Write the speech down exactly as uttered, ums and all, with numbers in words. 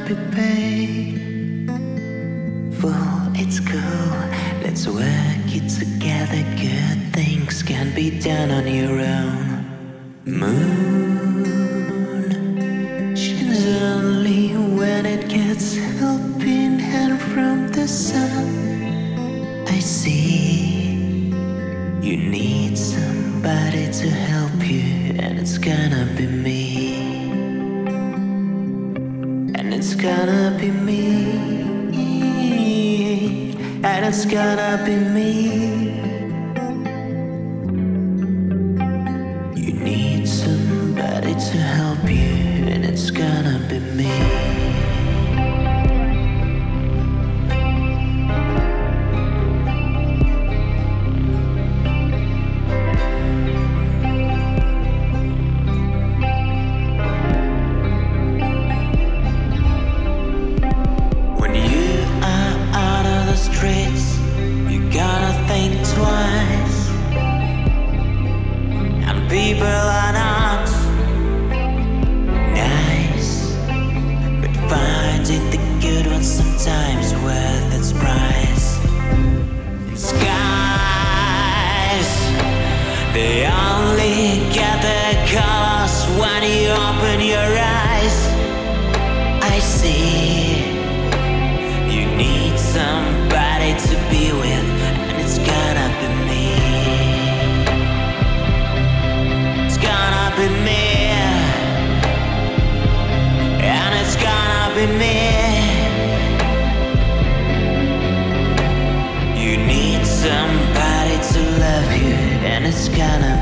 be paid. Well, it's cool, let's work it together. Good things can be done on your own. Moon shines only when it gets helping hand from the sun. I see you need somebody to help you, and it's gonna be me. And it's gonna be me. And it's gonna be me. You need somebody to help you, and it's gonna be me. People are not nice, but finding the good ones sometimes worth its price. Skies, they only get the colors when you open your eyes. I see you need somebody to be with, and it's gonna be me. Be me, and it's gonna be me. You need somebody to love you, and it's gonna be